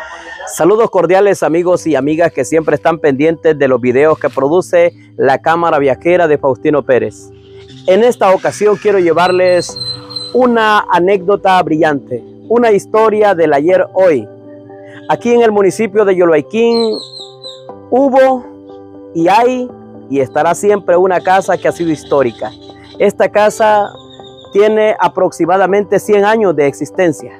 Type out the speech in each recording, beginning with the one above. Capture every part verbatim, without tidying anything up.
Saludos cordiales amigos y amigas que siempre están pendientes de los videos que produce la Cámara Viajera de Faustino Pérez. En esta ocasión quiero llevarles una anécdota brillante, una historia del ayer hoy. Aquí en el municipio de Yoloaiquín hubo y hay y estará siempre una casa que ha sido histórica. Esta casa tiene aproximadamente cien años de existencia.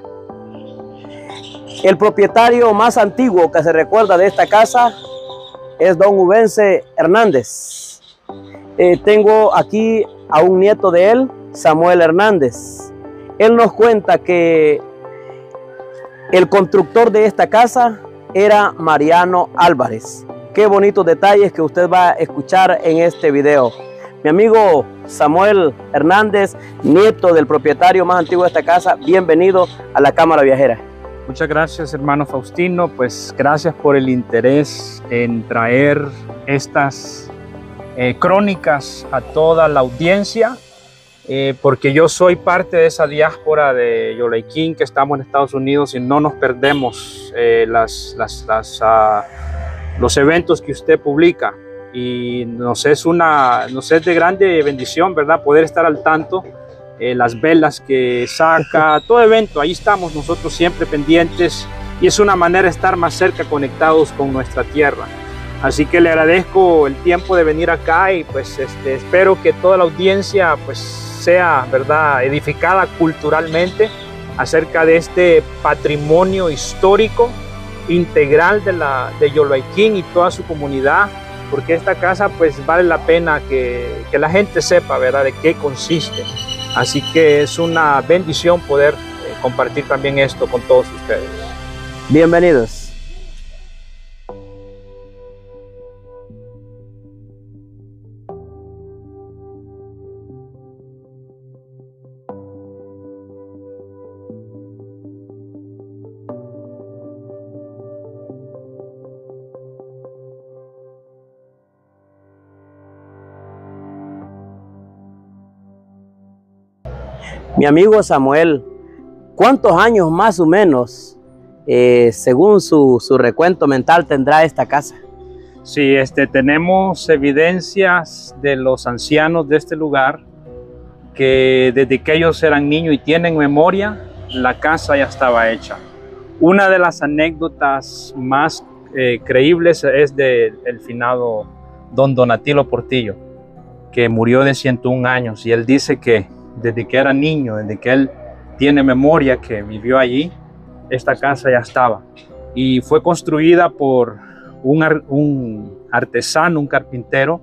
El propietario más antiguo que se recuerda de esta casa es don Ubense Hernández. Eh, tengo aquí a un nieto de él, Samuel Hernández. Él nos cuenta que el constructor de esta casa era Mariano Álvarez. Qué bonitos detalles que usted va a escuchar en este video. Mi amigo Samuel Hernández, nieto del propietario más antiguo de esta casa, bienvenido a la Cámara Viajera. Muchas gracias, hermano Faustino. Pues gracias por el interés en traer estas eh, crónicas a toda la audiencia, eh, porque yo soy parte de esa diáspora de Yoloaiquín que estamos en Estados Unidos y no nos perdemos eh, las, las, las, uh, los eventos que usted publica. Y nos es, una, nos es de grande bendición, ¿verdad?, poder estar al tanto. Eh, las velas que saca, todo evento, ahí estamos nosotros siempre pendientes y es una manera de estar más cerca conectados con nuestra tierra. Así que le agradezco el tiempo de venir acá y pues este, espero que toda la audiencia pues sea, ¿verdad?, edificada culturalmente acerca de este patrimonio histórico integral de, la, de Yoloaiquín y toda su comunidad, porque esta casa pues vale la pena que, que la gente sepa, ¿verdad?, de qué consiste. Así que es una bendición poder eh, compartir también esto con todos ustedes. Bienvenidos. Mi amigo Samuel, ¿cuántos años más o menos, eh, según su, su recuento mental, tendrá esta casa? Sí, este, tenemos evidencias de los ancianos de este lugar que desde que ellos eran niños y tienen memoria, la casa ya estaba hecha. Una de las anécdotas más eh, creíbles es del finado don Donatilo Portillo, que murió de ciento un años, y él dice que desde que era niño, desde que él tiene memoria que vivió allí, esta casa ya estaba. Y fue construida por un, ar un artesano, un carpintero,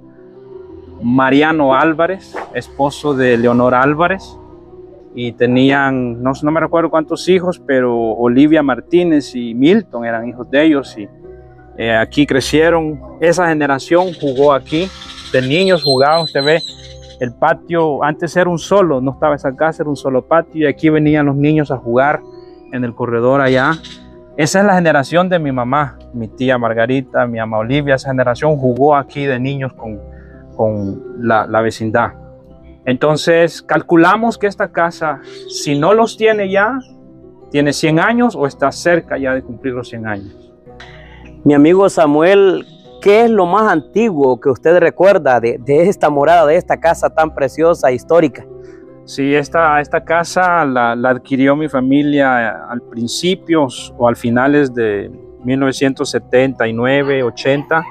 Mariano Álvarez, esposo de Leonora Álvarez. Y tenían, no, no me recuerdo cuántos hijos, pero Olivia Martínez y Milton eran hijos de ellos. Y eh, aquí crecieron. Esa generación jugó aquí. De niños jugaban, usted ve. El patio, antes era un solo, no estaba esa casa, era un solo patio y aquí venían los niños a jugar en el corredor allá. Esa es la generación de mi mamá, mi tía Margarita, mi mamá Olivia. Esa generación jugó aquí de niños con, con la, la vecindad. Entonces calculamos que esta casa, si no los tiene ya, tiene cien años o está cerca ya de cumplir los cien años. Mi amigo Samuel, ¿qué es lo más antiguo que usted recuerda de, de esta morada, de esta casa tan preciosa e histórica? Sí, esta, esta casa la, la adquirió mi familia al principio o al finales de mil novecientos setenta y nueve, ochenta.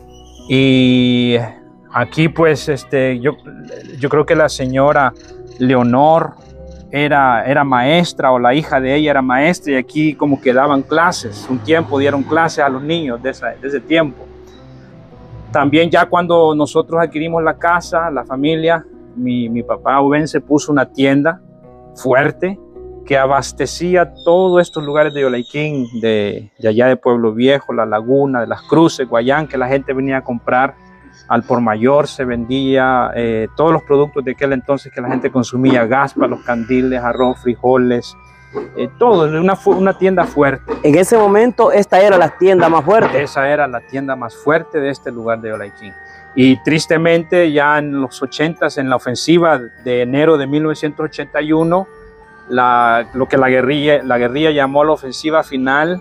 Y aquí pues este, yo, yo creo que la señora Leonor era, era maestra, o la hija de ella era maestra, y aquí como que daban clases. Un tiempo dieron clases a los niños de, esa, de ese tiempo. También ya cuando nosotros adquirimos la casa, la familia, mi, mi papá Ubense puso una tienda fuerte que abastecía todos estos lugares de Yoloaiquín, de, de allá de Pueblo Viejo, La Laguna, de Las Cruces, Guayán, que la gente venía a comprar al por mayor. Se vendía eh, todos los productos de aquel entonces que la gente consumía: gas para los candiles, arroz, frijoles, eh, todo, una, una tienda fuerte. En ese momento esta era la tienda más fuerte. Esa era la tienda más fuerte de este lugar de Yoloaiquín. Y tristemente ya en los ochentas, en la ofensiva de enero de mil novecientos ochenta y uno, la, lo que la guerrilla, la guerrilla llamó la ofensiva final,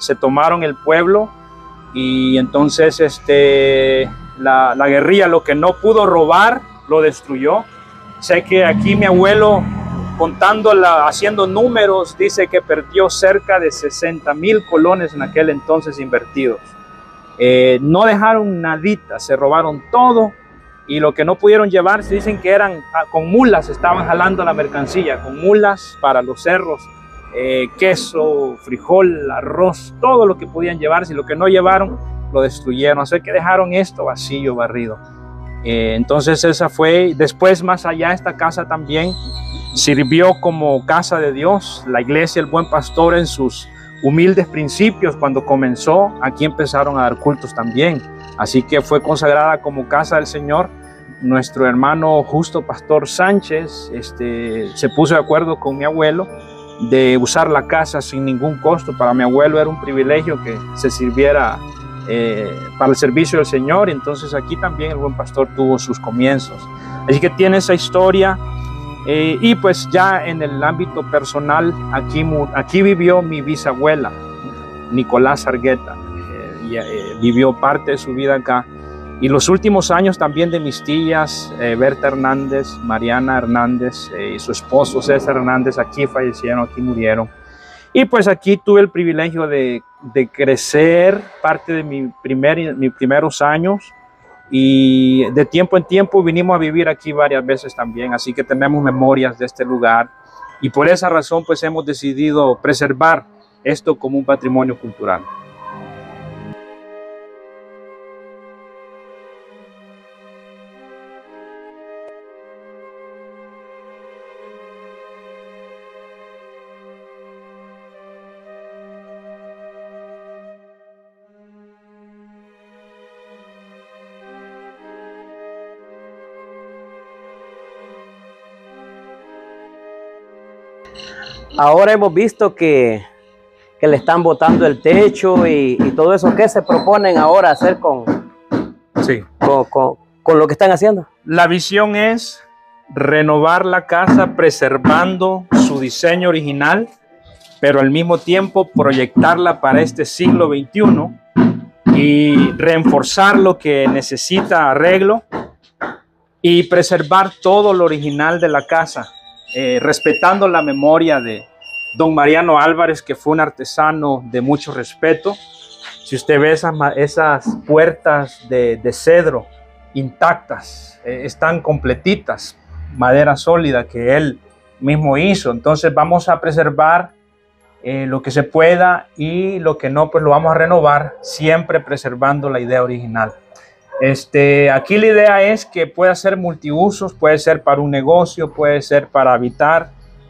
se tomaron el pueblo y entonces este, la, la guerrilla lo que no pudo robar lo destruyó. Sé que aquí mi abuelo, contándola, haciendo números, dice que perdió cerca de sesenta mil colones en aquel entonces invertidos. Eh, no dejaron nadita, se robaron todo y lo que no pudieron llevar, se dicen que eran con mulas, estaban jalando la mercancía, con mulas para los cerros, eh, queso, frijol, arroz, todo lo que podían llevarse y lo que no llevaron lo destruyeron, así que dejaron esto vacío, barrido. Eh, entonces esa fue, después más allá esta casa también sirvió como casa de Dios, la iglesia El Buen Pastor en sus humildes principios cuando comenzó, aquí empezaron a dar cultos también, así que fue consagrada como casa del Señor. Nuestro hermano Justo Pastor Sánchez este, se puso de acuerdo con mi abuelo de usar la casa sin ningún costo. Para mi abuelo era un privilegio que se sirviera eh, para el servicio del Señor, entonces aquí también el Buen Pastor tuvo sus comienzos, así que tiene esa historia. Eh, y pues ya en el ámbito personal, aquí, aquí vivió mi bisabuela, Nicolás Argueta, eh, y, eh, vivió parte de su vida acá. Y los últimos años también de mis tías, eh, Berta Hernández, Mariana Hernández eh, y su esposo César Hernández, aquí fallecieron, aquí murieron. Y pues aquí tuve el privilegio de, de crecer parte de mi primer, mis primeros años. Y de tiempo en tiempo vinimos a vivir aquí varias veces también, así que tenemos memorias de este lugar y por esa razón pues hemos decidido preservar esto como un patrimonio cultural. Ahora hemos visto que, que le están botando el techo y, y todo eso. ¿Qué se proponen ahora hacer con, sí. con, con, con lo que están haciendo? La visión es renovar la casa preservando su diseño original, pero al mismo tiempo proyectarla para este siglo veintiuno y reforzar lo que necesita arreglo y preservar todo lo original de la casa. Eh, respetando la memoria de don Mariano Álvarez, que fue un artesano de mucho respeto. Si usted ve esas, esas puertas de, de cedro intactas, eh, están completitas, madera sólida que él mismo hizo. Entonces vamos a preservar eh, lo que se pueda y lo que no, pues lo vamos a renovar, siempre preservando la idea original. Este, aquí la idea es que pueda ser multiusos, puede ser para un negocio, puede ser para habitar,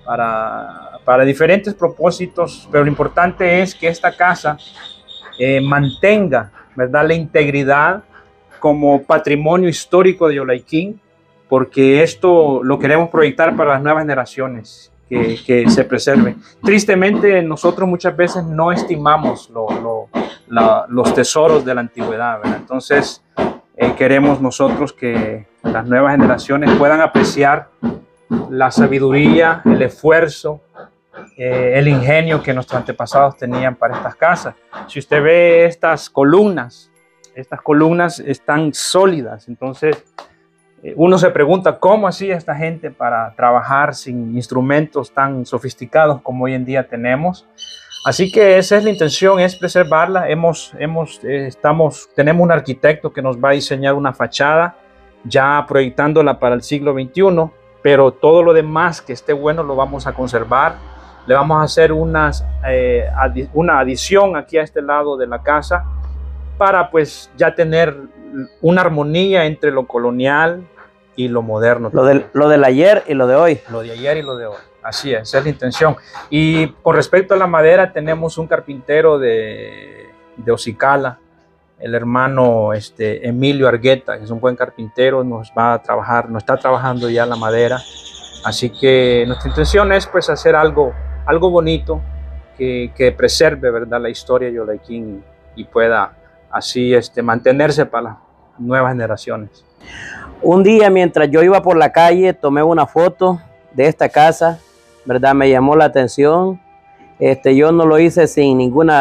para, para diferentes propósitos, pero lo importante es que esta casa eh, mantenga, ¿verdad?, la integridad como patrimonio histórico de Yolayquín, porque esto lo queremos proyectar para las nuevas generaciones, que, que se preserve. Tristemente, nosotros muchas veces no estimamos lo, lo, la, los tesoros de la antigüedad, ¿verdad? Entonces, Eh, queremos nosotros que las nuevas generaciones puedan apreciar la sabiduría, el esfuerzo, eh, el ingenio que nuestros antepasados tenían para estas casas. Si usted ve estas columnas, estas columnas están sólidas, entonces eh, uno se pregunta cómo hacía esta gente para trabajar sin instrumentos tan sofisticados como hoy en día tenemos. Así que esa es la intención, es preservarla. Hemos, hemos, eh, estamos, tenemos un arquitecto que nos va a diseñar una fachada, ya proyectándola para el siglo veintiuno, pero todo lo demás que esté bueno lo vamos a conservar. Le vamos a hacer unas, eh, adi una adición aquí a este lado de la casa para pues ya tener una armonía entre lo colonial y lo moderno. Lo del, lo del ayer y lo de hoy. Lo de ayer y lo de hoy. Así es, esa es la intención. Y con respecto a la madera, tenemos un carpintero de, de Ocicala, el hermano este, Emilio Argueta, que es un buen carpintero, nos va a trabajar, nos está trabajando ya la madera. Así que nuestra intención es pues hacer algo, algo bonito que, que preserve, ¿verdad?, la historia de Yolayquín y pueda así este, mantenerse para las nuevas generaciones. Un día mientras yo iba por la calle tomé una foto de esta casa, ¿verdad? Me llamó la atención. Este, yo no lo hice sin ninguna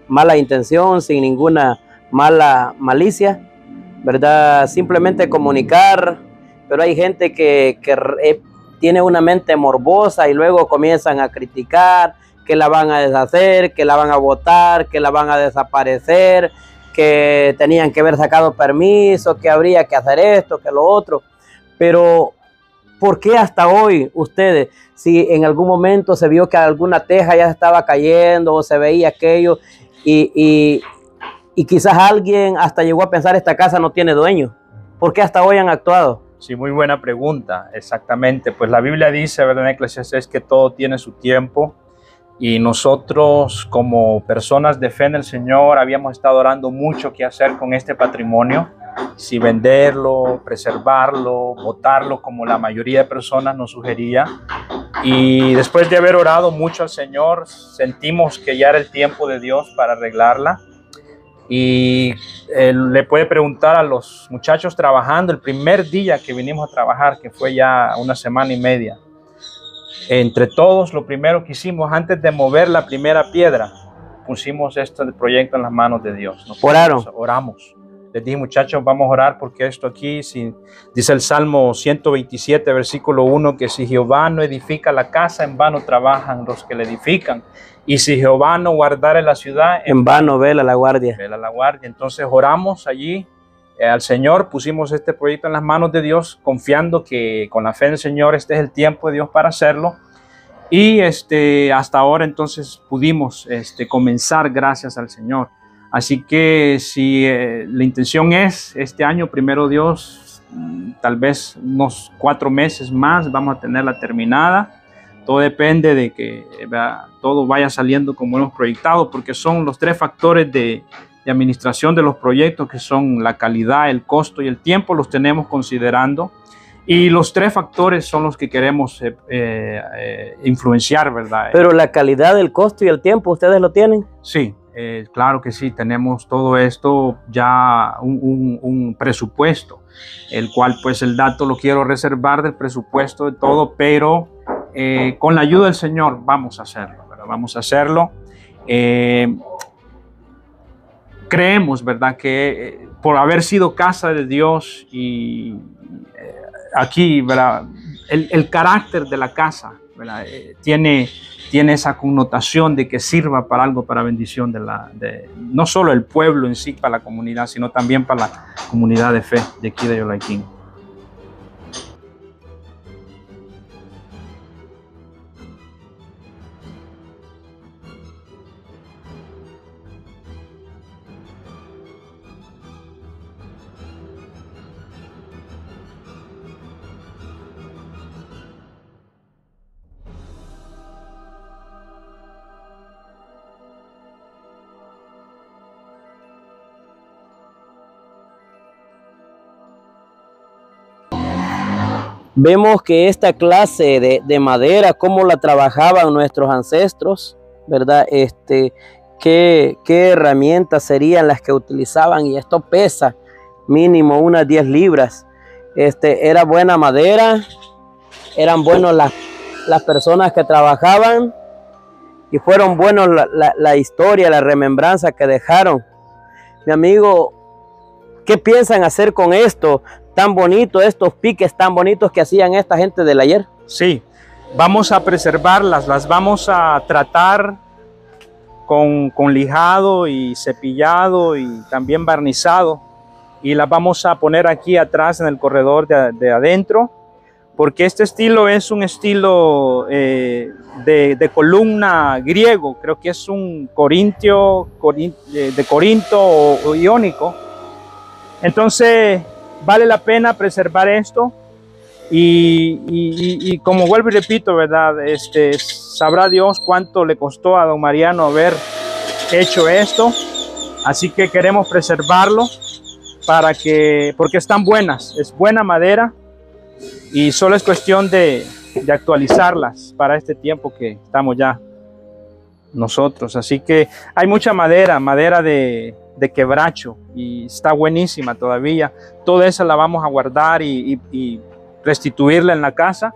mala intención, sin ninguna mala malicia, ¿verdad? Simplemente comunicar, pero hay gente que, que eh, tiene una mente morbosa y luego comienzan a criticar, que la van a deshacer, que la van a botar, que la van a desaparecer, que tenían que haber sacado permiso, que habría que hacer esto, que lo otro. Pero, ¿por qué hasta hoy ustedes, si en algún momento se vio que alguna teja ya estaba cayendo o se veía aquello y, y, y quizás alguien hasta llegó a pensar esta casa no tiene dueño? ¿Por qué hasta hoy han actuado? Sí, muy buena pregunta, exactamente. Pues la Biblia dice, ¿verdad? En Eclesiastés que todo tiene su tiempo. Y nosotros como personas de fe en el Señor habíamos estado orando mucho qué hacer con este patrimonio, si venderlo, preservarlo, botarlo como la mayoría de personas nos sugería. Y después de haber orado mucho al Señor, sentimos que ya era el tiempo de Dios para arreglarla. Y eh, le puede preguntar a los muchachos trabajando el primer día que vinimos a trabajar, que fue ya una semana y media. Entre todos, lo primero que hicimos antes de mover la primera piedra, pusimos este proyecto en las manos de Dios. Nos ¿Oraron? Oramos. Les dije, muchachos, vamos a orar porque esto aquí, si, dice el Salmo ciento veintisiete, versículo uno, que si Jehová no edifica la casa, en vano trabajan los que la edifican. Y si Jehová no guardare la ciudad, en vano vela la guardia. Vela la guardia. Entonces oramos allí. Eh, al Señor, pusimos este proyecto en las manos de Dios, confiando que con la fe en el Señor este es el tiempo de Dios para hacerlo. Y este, hasta ahora entonces pudimos este, comenzar gracias al Señor. Así que si eh, la intención es este año, primero Dios, tal vez unos cuatro meses más vamos a tenerla terminada. Todo depende de que ¿verdad? Todo vaya saliendo como hemos proyectado, porque son los tres factores de de administración de los proyectos, que son la calidad, el costo y el tiempo, los tenemos considerando. Y los tres factores son los que queremos eh, eh, influenciar, ¿verdad? Pero la calidad, el costo y el tiempo, ¿ustedes lo tienen? Sí, eh, claro que sí, tenemos todo esto ya un, un, un presupuesto, el cual pues el dato lo quiero reservar del presupuesto de todo, pero eh, con la ayuda del Señor vamos a hacerlo, ¿verdad? Vamos a hacerlo. Eh, Creemos, ¿verdad?, que eh, por haber sido casa de Dios y eh, aquí, ¿verdad?, el, el carácter de la casa, ¿verdad?, eh, tiene, tiene esa connotación de que sirva para algo, para bendición de la, de, no solo el pueblo en sí, para la comunidad, sino también para la comunidad de fe de aquí de Yolayquín. Vemos que esta clase de, de madera, cómo la trabajaban nuestros ancestros, ¿verdad? Este, qué, qué herramientas serían las que utilizaban, y esto pesa mínimo unas diez libras. Este, era buena madera, eran buenos las, las personas que trabajaban, y fueron buenos la, la, la historia, la remembranza que dejaron. Mi amigo, ¿qué piensan hacer con esto tan bonito, estos piques tan bonitos que hacían esta gente del ayer? Sí, vamos a preservarlas, las vamos a tratar con, con lijado y cepillado y también barnizado, y las vamos a poner aquí atrás en el corredor de, de adentro, porque este estilo es un estilo eh, de, de columna griego, creo que es un corintio, corin, de, de Corinto o, o iónico. Entonces vale la pena preservar esto, y, y, y como vuelvo y repito, ¿verdad? Este, sabrá Dios cuánto le costó a don Mariano haber hecho esto, así que queremos preservarlo para que, porque están buenas, es buena madera, y solo es cuestión de, de actualizarlas para este tiempo que estamos ya nosotros. Así que hay mucha madera, madera de, de quebracho, y está buenísima todavía. Toda esa la vamos a guardar y, y, y restituirla en la casa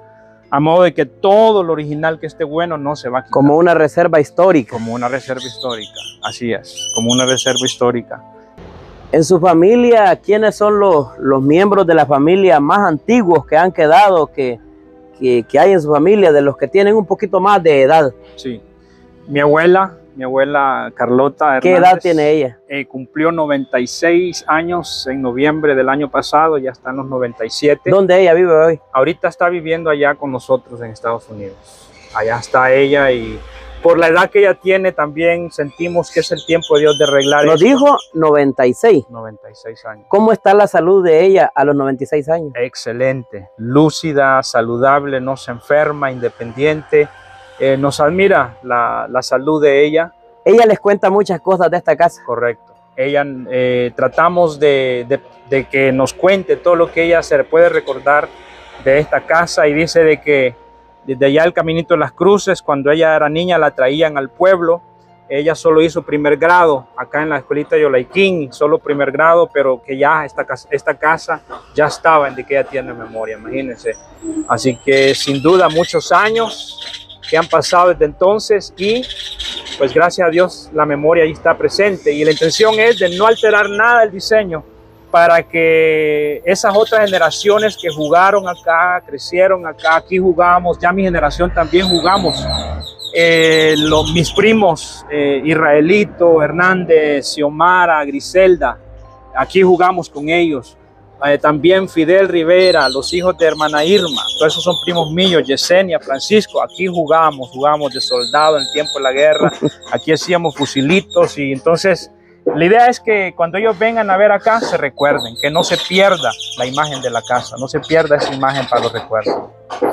a modo de que todo lo original que esté bueno no se va a quitar. Como una reserva histórica. Como una reserva histórica, así es, como una reserva histórica. En su familia, ¿quiénes son los, los miembros de la familia más antiguos que han quedado, que, que, que hay en su familia, de los que tienen un poquito más de edad? Sí, mi abuela, mi abuela Carlota Hernández. ¿Qué edad tiene ella? Eh, cumplió noventa y seis años en noviembre del año pasado, ya está en los noventa y siete. ¿Dónde ella vive hoy? Ahorita está viviendo allá con nosotros en Estados Unidos. Allá está ella y por la edad que ella tiene también sentimos que es el tiempo de Dios de arreglar. Nos dijo noventa y seis. noventa y seis años. ¿Cómo está la salud de ella a los noventa y seis años? Excelente, lúcida, saludable, no se enferma, independiente. Eh, nos admira la, la salud de ella. Ella les cuenta muchas cosas de esta casa. Correcto. Ella, eh, tratamos de, de, de que nos cuente todo lo que ella se puede recordar de esta casa, y dice de que desde allá el Caminito de las Cruces, cuando ella era niña, la traían al pueblo. Ella solo hizo primer grado acá en la escuelita de Yolayquín, solo primer grado, pero que ya esta, esta casa ya estaba en de que ella tiene memoria, imagínense. Así que sin duda muchos años que han pasado desde entonces, y pues gracias a Dios la memoria ahí está presente, y la intención es de no alterar nada del diseño para que esas otras generaciones que jugaron acá, crecieron acá, aquí jugamos, ya mi generación también jugamos, eh, los, mis primos, eh, Israelito, Hernández, Xiomara, Griselda, aquí jugamos con ellos. Eh, también Fidel Rivera, los hijos de hermana Irma, todos esos son primos míos, Yesenia, Francisco, aquí jugamos, jugamos de soldado en el tiempo de la guerra, aquí hacíamos fusilitos, y entonces la idea es que cuando ellos vengan a ver acá se recuerden, que no se pierda la imagen de la casa, no se pierda esa imagen para los recuerdos.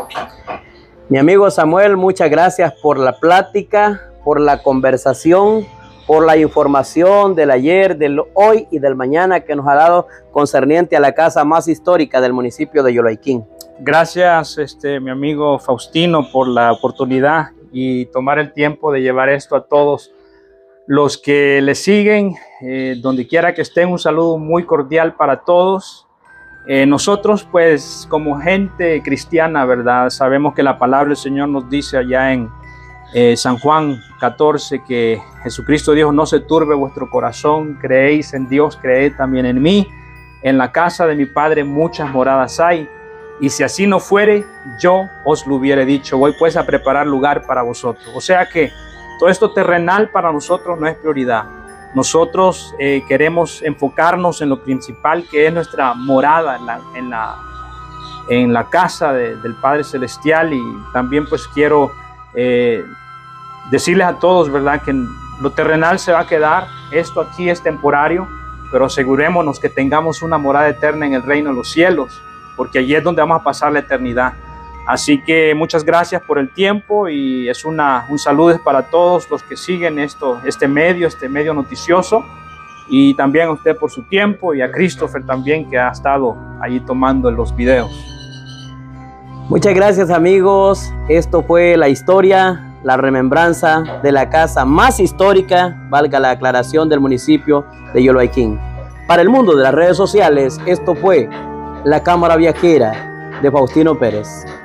Mi amigo Samuel, muchas gracias por la plática, por la conversación, por la información del ayer, del hoy y del mañana que nos ha dado concerniente a la casa más histórica del municipio de Yolayquín. Gracias, este, mi amigo Faustino, por la oportunidad y tomar el tiempo de llevar esto a todos los que le siguen, eh, donde quiera que estén. Un saludo muy cordial para todos. Eh, nosotros, pues, como gente cristiana, ¿verdad? Sabemos que la palabra del Señor nos dice allá en Eh, San Juan catorce, que Jesucristo dijo: no se turbe vuestro corazón, creéis en Dios, creed también en mí. En la casa de mi Padre muchas moradas hay, y si así no fuere, yo os lo hubiera dicho. Voy pues a preparar lugar para vosotros. O sea que todo esto terrenal para nosotros no es prioridad. Nosotros eh, queremos enfocarnos en lo principal, que es nuestra morada en la, en la, en la casa de, del Padre Celestial. Y también pues quiero Eh, decirles a todos, ¿verdad?, que lo terrenal se va a quedar, esto aquí es temporario, pero asegurémonos que tengamos una morada eterna en el reino de los cielos, porque allí es donde vamos a pasar la eternidad. Así que muchas gracias por el tiempo, y es una, un saludo para todos los que siguen esto, este medio, este medio noticioso, y también a usted por su tiempo, y a Christopher también, que ha estado allí tomando los videos. Muchas gracias, amigos. Esto fue la historia, la remembranza de la casa más histórica, valga la aclaración, del municipio de Yolayquín. Para el mundo de las redes sociales, esto fue La Cámara Viajera de Faustino Pérez.